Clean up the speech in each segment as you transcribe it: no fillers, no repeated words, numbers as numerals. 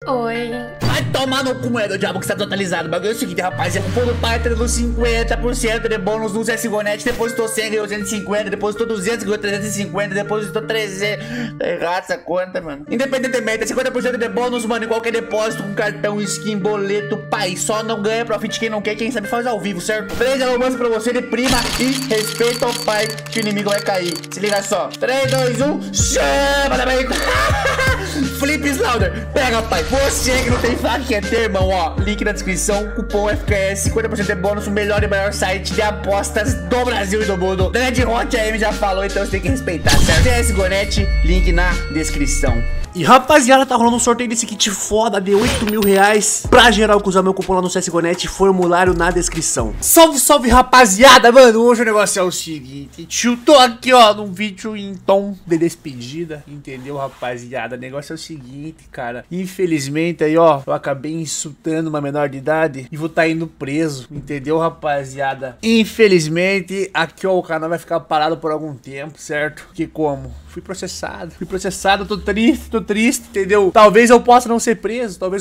Oi. Vai tomar no cu, do diabo, que está totalizado. O bagulho é o seguinte, rapaz. É um pulo pátria dos 50% de bônus no CSGO Net. Depositou 100, ganhou 150. Depositou 200, ganhou 350. Depositou 300. Tá errado essa conta, mano. Independentemente, é 50% de bônus, mano. Em qualquer depósito, com cartão, skin, boleto, pai. Só não ganha profit quem não quer, quem sabe faz ao vivo, certo? 3 almoços pra você de prima e respeita ao pai, que o inimigo vai cair. Se liga só. 3, 2, 1. Chama da bem. Flip Slaughter. Pega, pai. Você que não tem faca, quer ter, irmão, ó. Link na descrição, cupom FKS, 50% de bônus, o melhor e maior site de apostas do Brasil e do mundo. Red Hot AM já falou, então você tem que respeitar, certo? CSGO Net, link na descrição. E rapaziada, tá rolando um sorteio desse kit foda de 8 mil reais. Pra geral que usar meu cupom lá no CSGO Net, formulário na descrição. Salve, salve rapaziada, mano. Hoje o negócio é o seguinte. Eu tô aqui, ó, num vídeo em tom de despedida. Entendeu, rapaziada? O negócio é o seguinte, cara. Infelizmente aí, ó, eu acabei insultando uma menor de idade e vou tá indo preso. Entendeu, rapaziada? Infelizmente, aqui, ó, o canal vai ficar parado por algum tempo, certo? Que como? Fui processado, tô triste, entendeu? Talvez eu possa não ser preso, Não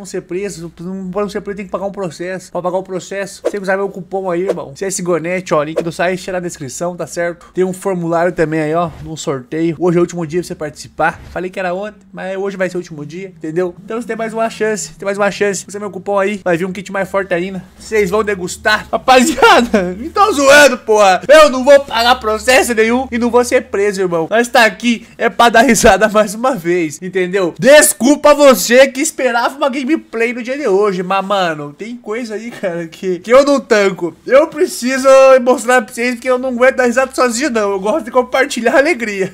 pode ser preso, tem que pagar um processo. Pra pagar o processo, você tem que usar meu cupom aí, irmão. CSGO Net, ó, link do site na descrição, tá certo? Tem um formulário também aí, ó, num sorteio. Hoje é o último dia pra você participar. Falei que era ontem, mas hoje vai ser o último dia, entendeu? Então você tem mais uma chance, Usa meu cupom aí, vai vir um kit mais forte ainda. Vocês vão degustar. Rapaziada, me tô zoando, porra. Eu não vou pagar processo nenhum e não vou ser preso, irmão. Nós tá aqui é pra dar risada mais uma vez, entendeu? Desculpa você que esperava uma gameplay no dia de hoje, mas mano, tem coisa aí, cara, que eu não tanco. Eu preciso mostrar pra vocês que eu não aguento dar risada sozinho, não. Eu gosto de compartilhar a alegria.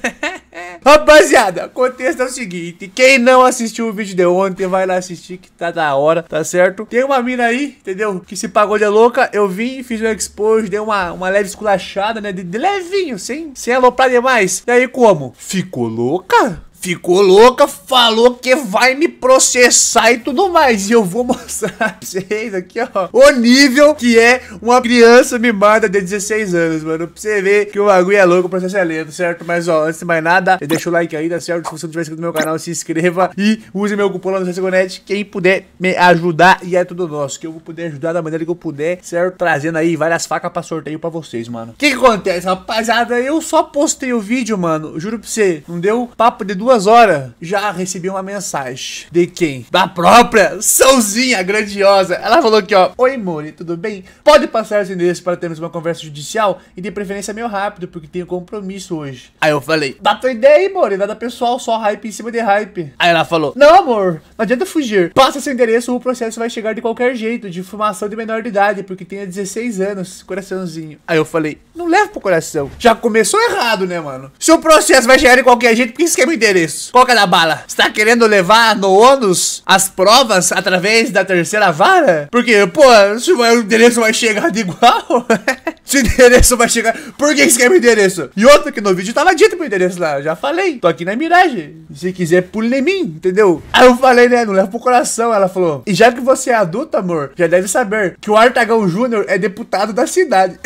Rapaziada, o contexto é o seguinte. Quem não assistiu o vídeo de ontem, vai lá assistir que tá da hora, tá certo? Tem uma mina aí, entendeu? Que se pagou de louca. Eu vim, fiz um expose, dei uma leve esculachada, né? De levinho, sem aloprar demais. E aí como? Ficou louca? Ficou louca, falou que vai me processar e tudo mais. E eu vou mostrar pra vocês aqui, ó, o nível que é uma criança mimada de 16 anos, mano. Pra você ver que o bagulho é louco, o processo é lento, certo? Mas, ó, antes de mais nada, deixa o like aí, tá certo? Se você não tiver inscrito no meu canal, se inscreva e use meu cupom lá no CSGO Net. Quem puder me ajudar, e é tudo nosso, que eu vou poder ajudar da maneira que eu puder, certo? Trazendo aí várias facas pra sorteio pra vocês, mano. O que acontece, rapaziada? Eu só postei o vídeo, mano. Juro pra você, não deu papo de 2 horas, já recebi uma mensagem. De quem? Da própria Sãozinha grandiosa. Ela falou aqui, ó: oi, Mori, tudo bem? Pode passar esse endereço para termos uma conversa judicial e de preferência meio rápido, porque tenho compromisso hoje. Aí eu falei: dá tua ideia aí, Mori, nada pessoal, só hype em cima de hype. Aí ela falou: não, amor, não adianta fugir. Passa seu endereço, o processo vai chegar de qualquer jeito, de informação de menor de idade, porque tenha 16 anos, coraçãozinho. Aí eu falei: não leva pro coração. Já começou errado, né, mano? Se o processo vai chegar de qualquer jeito, por que você quer meu endereço? Qual que é da bala? Você tá querendo levar no ônus as provas através da terceira vara? Porque, pô, se o endereço vai chegar de igual, se o endereço vai chegar, por que você quer meu endereço? E outra que no vídeo tava dito meu endereço lá, já falei, tô aqui na miragem. Se quiser, pule em mim, entendeu? Aí eu falei, né, não leva pro coração. Ela falou: e já que você é adulta, amor, já deve saber que o Artagão Júnior é deputado da cidade.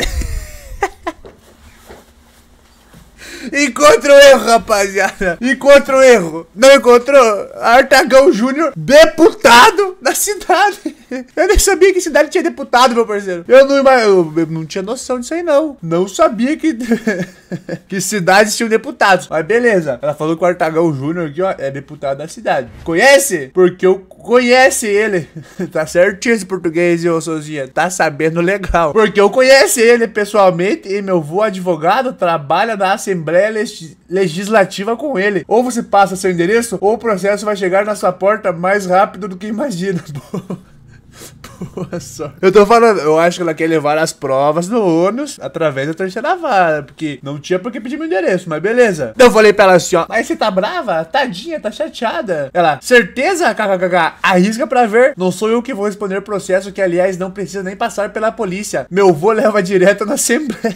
Encontrou erro, rapaziada. Encontrou erro. Não encontrou? Artagão Júnior, deputado da cidade. Eu nem sabia que cidade tinha deputado, meu parceiro. Eu não tinha noção disso aí, não. Não sabia que que cidades tinham deputados. Mas beleza. Ela falou que o Artagão Júnior aqui, ó, é deputado da cidade. Conhece? Porque eu conhece ele. Tá certinho esse português, ô Sozinha. Tá sabendo legal. Porque eu conheço ele pessoalmente e meu avô advogado trabalha na Assembleia Legislativa com ele. Ou você passa seu endereço, ou o processo vai chegar na sua porta mais rápido do que imagina. Boa sorte. Eu tô falando, eu acho que ela quer levar as provas no ônus através da terceira vara, porque não tinha por que pedir meu endereço, mas beleza. Então eu falei pra ela assim, ó: mas você tá brava? Tadinha, tá chateada. Ela: certeza? KKK. Arrisca pra ver. Não sou eu que vou responder processo, que aliás não precisa nem passar pela polícia. Meu vô leva direto na Assembleia.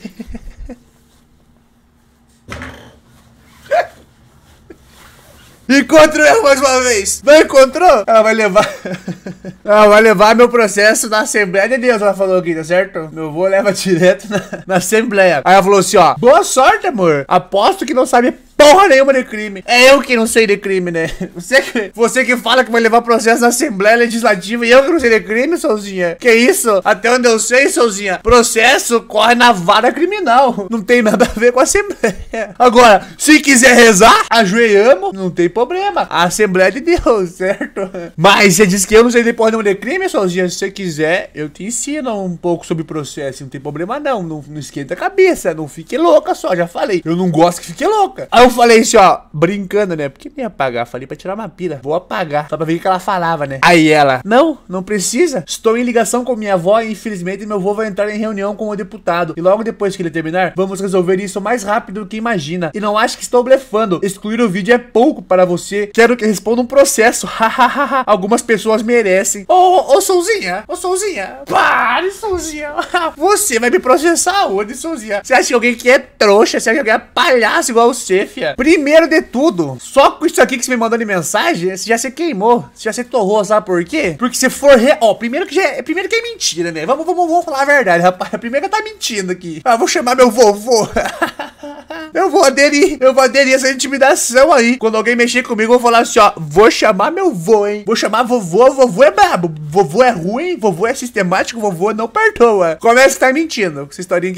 Encontrou erro mais uma vez. Não encontrou? Ela vai levar ela vai levar meu processo na Assembleia de Deus. Ela falou aqui, tá certo? Meu avô leva direto na Assembleia. Aí ela falou assim, ó: boa sorte, amor. Aposto que não sabe porra nenhuma de crime. É eu que não sei de crime, né? Você que fala que vai levar processo na Assembleia Legislativa e eu que não sei de crime, Souzinha. Que isso? Até onde eu sei, Souzinha, processo corre na vara criminal. Não tem nada a ver com a Assembleia. Agora, se quiser rezar, ajoelhamos, não tem problema. A Assembleia de Deus, certo? Mas você disse que eu não sei de porra nenhuma de crime, Souzinha. Se você quiser, eu te ensino um pouco sobre processo. Não tem problema não. Não esquenta a cabeça. Não fique louca só, já falei. Eu não gosto que fique louca. Aí eu falei assim, ó, brincando, né? Porque nem ia apagar. Falei pra tirar uma pira. Vou apagar. Só pra ver o que ela falava, né? Aí ela, não precisa. Estou em ligação com minha avó e infelizmente meu avô vai entrar em reunião com o deputado. E logo depois que ele terminar, vamos resolver isso mais rápido do que imagina. E não acho que estou blefando. Excluir o vídeo é pouco para você. Quero que responda um processo. Hahaha. Algumas pessoas merecem. Ô, Souzinha. Ô, Souzinha. Pare, Souzinha. Você vai me processar onde, Souzinha? Você acha que alguém que é trouxa? Você acha que alguém é palhaço igual você, fia? Primeiro de tudo, só com isso aqui que você me mandou de mensagem, você já se queimou. Você já se torrou, sabe por quê? Porque se for Ó, primeiro que é mentira, né? Vamos falar a verdade, rapaz. Primeiro que tá mentindo aqui. Ah, vou chamar meu vovô. Eu vou aderir essa intimidação aí. Quando alguém mexer comigo, eu vou falar assim, ó, vou chamar meu vô, hein? Vou chamar vovô é brabo. Vovô é ruim, vovô é sistemático, vovô não perdoa. Começa que tá mentindo. Com essa historinha que...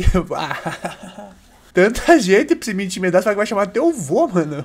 Tanta gente pra você me intimidar, você fala que vai chamar teu vô, mano.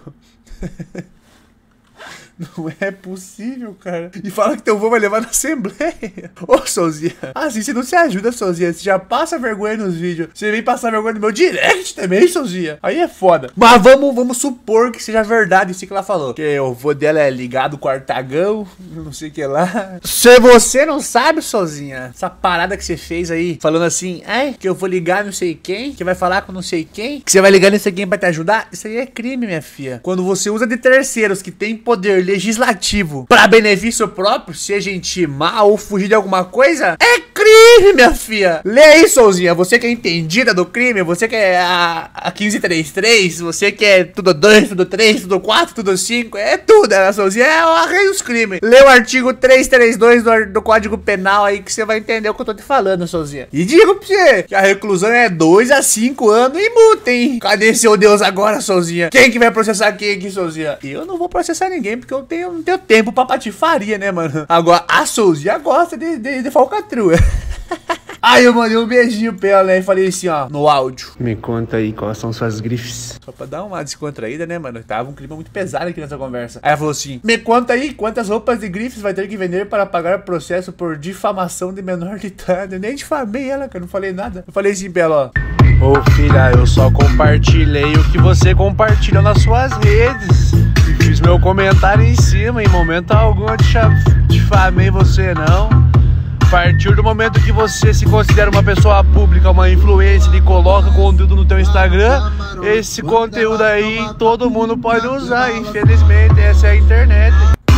Não é possível, cara. E fala que teu vô vai levar na Assembleia. Ô, Souzinha. Assim você não se ajuda, Souzinha. Você já passa vergonha nos vídeos. Você vem passar vergonha no meu direct também, Souzinha. Aí é foda. Mas vamos supor que seja verdade isso que ela falou. Que o vô dela é ligado com o Artagão. Não sei o que lá. Se você não sabe, Souzinha, essa parada que você fez aí, falando assim, que eu vou ligar não sei quem, que vai falar com não sei quem, que você vai ligar não sei quem pra te ajudar. Isso aí é crime, minha filha. Quando você usa de terceiros que tem poder legislativo para benefício próprio, seja intimar ou fugir de alguma coisa, é crime, minha filha. Lê aí, Souzinha, você que é entendida do crime, você que é a 1533, você que é tudo 2, tudo 3, tudo 4, tudo 5, é tudo, né, Souzinha? É o rei dos crimes. Lê o artigo 332 do Código Penal aí que você vai entender o que eu tô te falando, Souzinha. E digo pra você que a reclusão é 2 a 5 anos e multa, hein? Cadê seu Deus agora, Souzinha? Quem que vai processar quem aqui, Souzinha? Eu não vou processar ninguém porque eu não tenho tempo pra patifaria, né, mano? Agora, a Souzinha gosta de falcatrua. Aí eu mandei um beijinho pra ela, né? E falei assim, ó, no áudio. Me conta aí quais são suas grifes. Só pra dar uma descontraída, né, mano? Tava um clima muito pesado aqui nessa conversa. Aí ela falou assim, me conta aí quantas roupas de grifes vai ter que vender para pagar processo por difamação de menor de idade. Eu nem difamei ela, cara, não falei nada. Eu falei assim pra ela, ó. Ô filha, eu só compartilhei o que você compartilha nas suas redes. Fiz meu comentário em cima, em momento algum eu difamei você, não. A partir do momento que você se considera uma pessoa pública, uma influencer e coloca conteúdo no teu Instagram, esse conteúdo aí todo mundo pode usar, infelizmente, essa é a internet.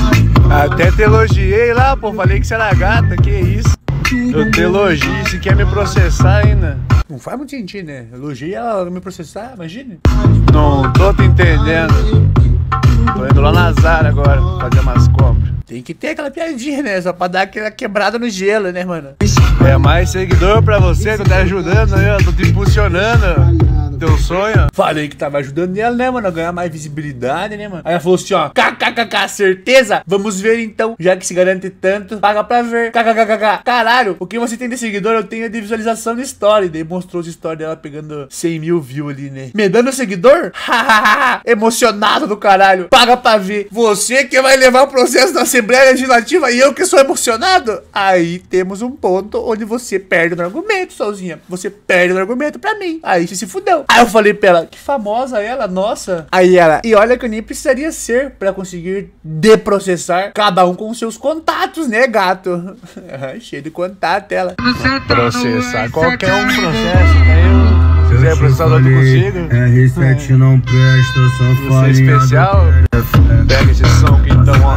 Até te elogiei lá, pô, falei que você era gata, que isso. Eu te elogio, se quer me processar ainda. Não faz muito sentido, né? Elogiei ela me processar, imagine. Não tô te entendendo. Tô indo lá na Zara agora, fazer umas compras. Tem que ter aquela piadinha, né? Só pra dar aquela quebrada no gelo, né, mano? É mais seguidor pra você, tô te ajudando aí, ó. Tô te impulsionando. Teu sonho. Falei que tava ajudando ela, né, mano? A ganhar mais visibilidade, né, mano? Aí ela falou assim, ó. KKKK, certeza? Vamos ver então. Já que se garante tanto, paga pra ver. KKKK. Caralho, o que você tem de seguidor, eu tenho de visualização de story. Daí mostrou os stories dela pegando 100 mil views ali, né? Me dando seguidor? Hahaha. Emocionado do caralho. Paga pra ver. Você que vai levar o processo da Assembleia Legislativa e eu que sou emocionado? Aí temos um ponto onde você perde no argumento, Souzinha. Você perde no argumento pra mim. Aí você se fudeu. Aí eu falei pra ela, que famosa ela, nossa. Aí ela, e olha que eu nem precisaria ser pra conseguir deprocessar cada um com seus contatos, né, gato? Cheio de contato ela. Processar qualquer um processo, né? Se quiser processar do outro consigo. R7 não presta, só fala especial. Pega esse som aqui então, ó.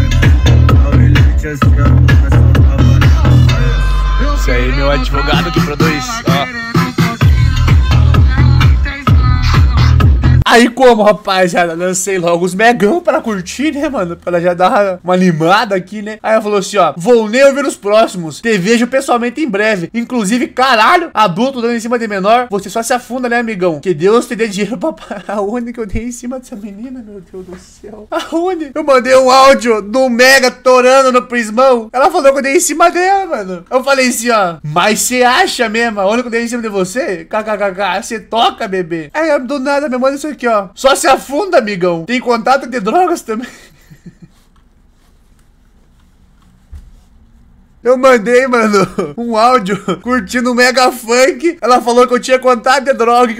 Isso aí, meu advogado que produz, ó. Aí como, rapaziada, lancei logo os megão pra curtir, né, mano? Pra ela já dar uma animada aqui, né? Aí ela falou assim, ó, vou nem ouvir os próximos. Te vejo pessoalmente em breve. Inclusive, caralho, adulto dando em cima de menor. Você só se afunda, né, amigão? Que Deus te dê dinheiro pra... Aonde que eu dei em cima dessa menina, meu Deus do céu? Aonde? Eu mandei um áudio do Mega torando no prismão. Ela falou que eu dei em cima dela, mano. Eu falei assim, ó, mas você acha mesmo? Aonde que eu dei em cima de você? KKKK, você toca, bebê. Aí, do nada, me manda isso aqui, ó. Só se afunda, amigão. Tem contato de drogas também. Eu mandei, mano, um áudio curtindo um mega funk. Ela falou que eu tinha contato de droga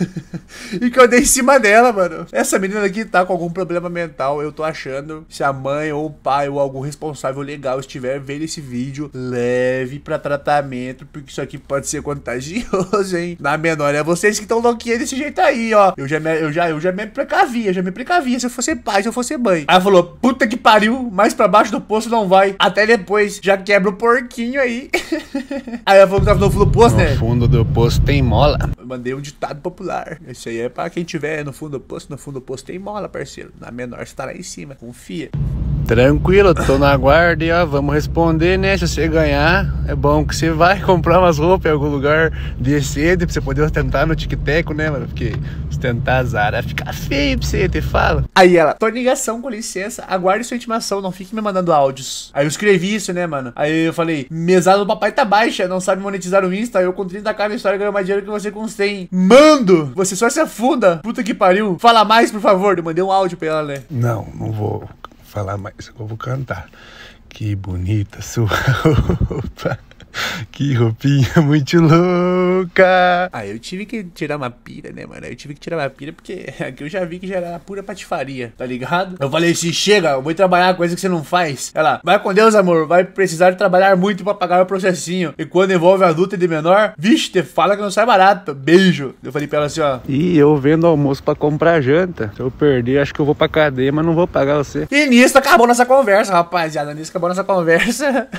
e que eu dei em cima dela, mano. Essa menina aqui tá com algum problema mental, eu tô achando. Se a mãe ou o pai ou algum responsável legal estiver vendo esse vídeo, leve pra tratamento, porque isso aqui pode ser contagioso, hein? Na menor, é vocês que estão louquinhos desse jeito aí, ó. Eu já me precavia se eu fosse pai, se eu fosse mãe. Aí ela falou, puta que pariu, mais pra baixo do poço não vai. Até depois, já quebra o porquinho aí. Aí ela falou que tava no fundo do poço, né? No fundo do poço tem mola. Eu mandei um ditado popular. Esse aí é pra quem tiver no fundo do poço. No fundo do poço tem mola, parceiro. Na menor você tá lá em cima. Confia. Tranquilo, tô na guarda e ó, vamos responder, né? Se você ganhar, é bom que você vai comprar umas roupas em algum lugar decente pra você poder ostentar no tic-tac, né, mano? Porque ostentar Zara fica feio pra você, te fala. Aí ela, tô em ligação, com licença, aguarde sua intimação, não fique me mandando áudios. Aí eu escrevi isso, né, mano? Aí eu falei, mesada do papai tá baixa, não sabe monetizar o Insta, eu com 30k na história ganho mais dinheiro que você com 100. Mando! Você só se afunda, puta que pariu. Fala mais, por favor. Eu mandei um áudio pra ela, né? Não vou falar mais, eu vou cantar. Que bonita sua roupa. Que roupinha muito louca. Aí eu tive que tirar uma pira, né, mano? Eu tive que tirar uma pira porque aqui eu já vi que já era pura patifaria, tá ligado? Eu falei assim, chega, eu vou trabalhar coisa que você não faz. Ela, vai com Deus, amor, vai precisar de trabalhar muito pra pagar o processinho. E quando envolve adulto e de menor, vixe, te fala que não sai barato. Beijo. Eu falei pra ela assim, ó. E eu vendo almoço pra comprar janta. Se eu perder, acho que eu vou pra cadeia, mas não vou pagar você. E nisso acabou nossa conversa, rapaziada. Nisso acabou nossa conversa.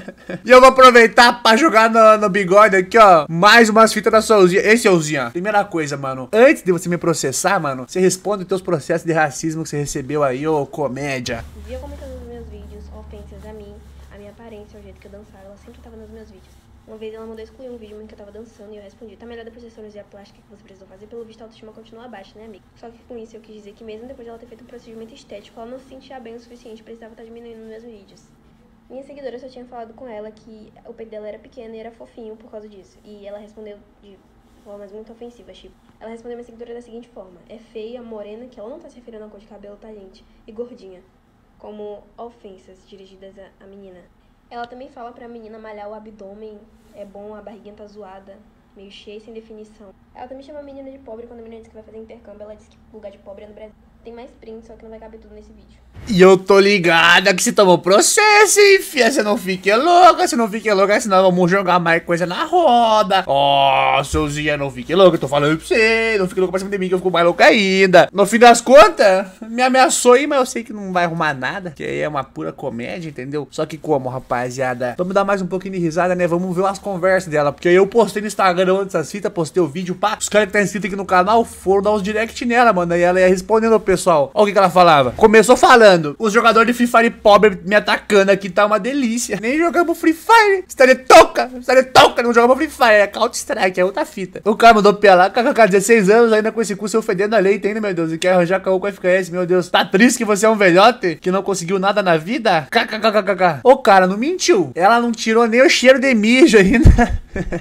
E eu vou aproveitar pra jogar no bigode aqui, ó, mais umas fitas da Solzinha. Ei, Solzinha, primeira coisa, mano, antes de você me processar, mano, você responde os teus processos de racismo que você recebeu aí, ô comédia. Via comentando nos meus vídeos ofensas a mim, a minha aparência, o jeito que eu dançava, ela sempre tava nos meus vídeos. Uma vez ela mandou excluir um vídeo em que eu tava dançando e eu respondi, tá melhor depois da cirurgia plástica que você precisou fazer, pelo visto a autoestima continua baixa, né, amigo? Só que com isso eu quis dizer que mesmo depois de ela ter feito um procedimento estético, ela não se sentia bem o suficiente, precisava estar diminuindo nos meus vídeos. Minha seguidora só tinha falado com ela que o peito dela era pequeno e era fofinho por causa disso. E ela respondeu de formas muito ofensivas, tipo... Ela respondeu minha seguidora da seguinte forma. É feia, morena, que ela não tá se referindo à cor de cabelo, tá, gente? E gordinha. Como ofensas dirigidas à menina. Ela também fala pra menina malhar o abdômen. É bom, a barriguinha tá zoada, meio cheia, sem definição. Ela também chama a menina de pobre quando a menina diz que vai fazer intercâmbio. Ela diz que o lugar de pobre é no Brasil. Tem mais print, só que não vai caber tudo nesse vídeo. E eu tô ligada que você tomou processo, hein, fia? Você não fique louca, senão vamos jogar mais coisa na roda. Ó, Souzinha, não fique louca, eu tô falando pra você. Não fique louca pra cima de mim que eu fico mais louca ainda. No fim das contas, me ameaçou aí, mas eu sei que não vai arrumar nada. Que aí é uma pura comédia, entendeu? Só que como, rapaziada? Vamos dar mais um pouquinho de risada, né? Vamos ver umas conversas dela. Porque eu postei no Instagram antes dessa cita, postei o vídeo, pá. Os caras que tá inscritos aqui no canal foram dar uns direct nela, mano. E ela ia respondendo, pessoal. Olha o que ela falava. Começou falando, os jogadores de Free Fire pobre me atacando aqui, tá uma delícia. Nem jogamos Free Fire. Você tá de toca, não jogamos Free Fire. É Counter Strike, é outra fita. O cara mandou pela KKK, 16 anos, ainda com esse curso ofendendo a lei, ainda, meu Deus. E quer arranjar caô com FKS, meu Deus. Tá triste que você é um velhote, que não conseguiu nada na vida? KKKKK. O cara não mentiu. Ela não tirou nem o cheiro de mijo ainda.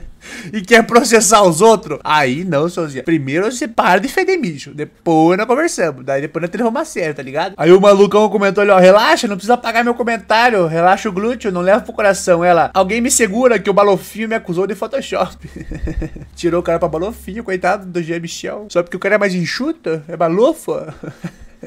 E quer processar os outros? Aí não, Sozinha. Primeiro você para de feder mijo. Depois nós conversamos. Daí depois nós temos uma série, tá ligado? Aí o malucão comentou ali, ó. Relaxa, não precisa apagar meu comentário. Relaxa o glúteo, não leva pro coração. Ela, alguém me segura que o balofinho me acusou de Photoshop. Tirou o cara pra balofinho, coitado do G. Michel. Só porque o cara é mais enxuto? É balofo?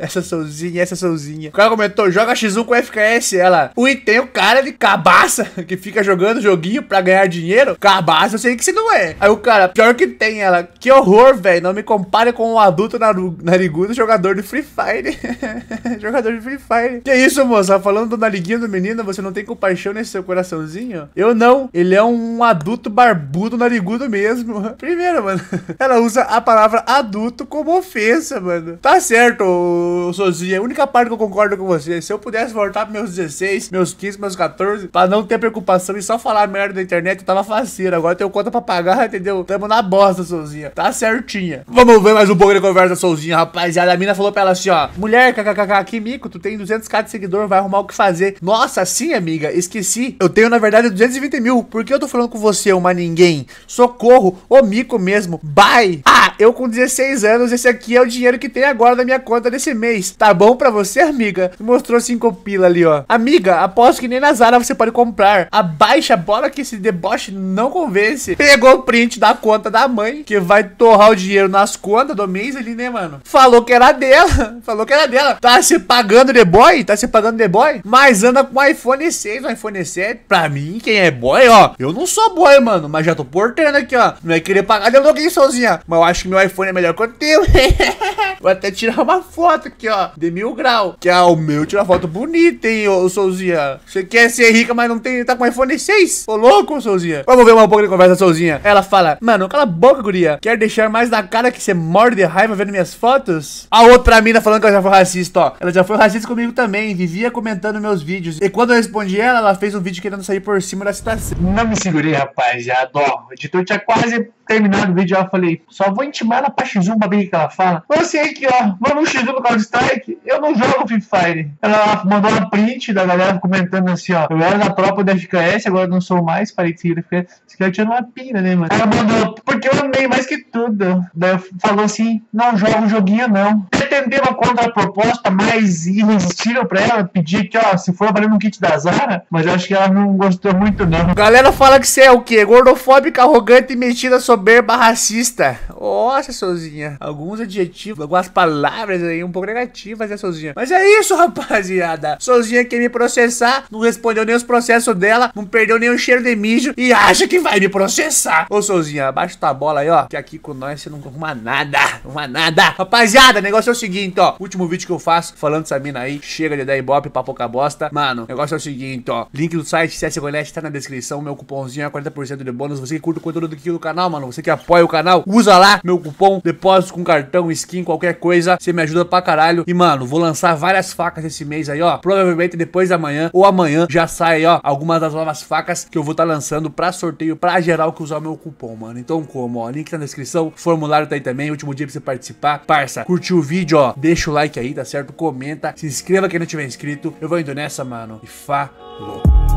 Essa Soulzinha. O cara comentou, joga X1 com FKS. Ela, ui, tem o cara de cabaça que fica jogando joguinho pra ganhar dinheiro. Cabaça, eu sei que você não é. Aí o cara, pior que tem. Ela, que horror, velho. Não me compare com um adulto narigudo jogador de Free Fire. Jogador de Free Fire. Que isso, moça? Falando do nariguinho do menino, você não tem compaixão nesse seu coraçãozinho? Eu não. Ele é um adulto barbudo narigudo mesmo. Primeiro, mano, ela usa a palavra adulto como ofensa, mano. Tá certo, Sozinha. A única parte que eu concordo com você, se eu pudesse voltar pros meus 16, meus 15, meus 14, pra não ter preocupação e só falar merda na internet, eu tava faceiro. Agora eu tenho conta pra pagar, entendeu? Tamo na bosta, Sozinha. Tá certinha. Vamos ver mais um pouco de conversa, Sozinha, rapaziada. A mina falou pra ela assim, ó, mulher, kkkk, que mico, tu tem 200k de seguidor, vai arrumar o que fazer. Nossa, sim, amiga, esqueci. Eu tenho, na verdade, 220 mil. Por que eu tô falando com você, uma ninguém? Socorro, ô mico mesmo. Bye. Ah, eu com 16 anos, esse aqui é o dinheiro que tem agora na minha conta desse mês. Tá bom pra você, amiga? Mostrou 5 pila ali, ó. Amiga, aposto que nem na Zara você pode comprar. Abaixa a bola que esse deboche não convence. Pegou o print da conta da mãe, que vai torrar o dinheiro nas contas do mês ali, né, mano? Falou que era dela. Falou que era dela. Tá se pagando de boy? Tá se pagando de boy? Mas anda com um iPhone 6, um iPhone 7. Pra mim, quem é boy, ó. Eu não sou boy, mano, mas já tô portando aqui, ó. Não é querer pagar de louquinho sozinha. Mas eu acho que meu iPhone é melhor que o teu. Vou até tirar uma foto aqui, ó, de 1000 graus. Que é o meu, tira foto bonita, hein, ô Souzinha. Você quer ser rica, mas não tem, tá com iPhone 6? Ô, louco, Souzinha. Vamos ver um pouco de conversa, Souzinha. Ela fala, mano, cala a boca, guria. Quer deixar mais na cara que você morde de raiva vendo minhas fotos? A outra mina falando que ela já foi racista, ó. Ela já foi racista comigo também, vivia comentando meus vídeos. E quando eu respondi ela fez um vídeo querendo sair por cima da situação. Não me segurei, rapaziada. Ó, o editor tinha quase terminado o vídeo. Eu falei, só vou intimar ela pra X1 pra ver o que ela fala. Você aqui, ó, vamos X1 no Counter-Strike. Eu não jogo Free Fire. Ela mandou uma print da galera comentando assim, ó. Eu era da tropa da FKS, agora não sou mais. Parei de seguir a FKS. Esse cara tirando uma pira, né, mano? Ela mandou, porque eu amei mais que tudo. Daí falou assim, não jogo joguinho, não. Tentei uma contraproposta mais irresistível pra ela. Pedi que, ó, se for valendo um kit da Zara. Mas eu acho que ela não gostou muito, não. Galera fala que você é o quê? Gordofóbica, arrogante, metida, soberba, racista. Nossa, Souzinha. Alguns adjetivos, algumas palavras aí um pouco negativas, né, Souzinha? Mas é isso, rapaziada. Souzinha quer me processar, não respondeu nem os processos dela, não perdeu nem o cheiro de mijo e acha que vai me processar. Ô, Souzinha, abaixa tua bola aí, ó, que aqui com nós você não arruma nada. Não arruma nada. Rapaziada, o negócio é o seguinte, ó. Último vídeo que eu faço falando dessa mina aí. Chega de dar ibope pra pouca bosta. Mano, o negócio é o seguinte, ó. Link do site CSGO tá na descrição. Meu cupomzinho é 40% de bônus. Você que curte o conteúdo aqui do canal, mano. Você que apoia o canal, usa lá meu cupom. Depósito com cartão, skin, qualquer coisa. Você me ajuda pra caralho. E, mano, vou lançar várias facas esse mês aí, ó. Provavelmente depois da manhã ou amanhã já sai, ó, algumas das novas facas que eu vou estar lançando pra sorteio pra geral que usar o meu cupom, mano. Então como, ó, link tá na descrição. Formulário tá aí também. Último dia pra você participar. Parça, curtiu o vídeo, ó. Deixa o like aí, tá certo? Comenta. Se inscreva quem não tiver inscrito. Eu vou indo nessa, mano. E falou.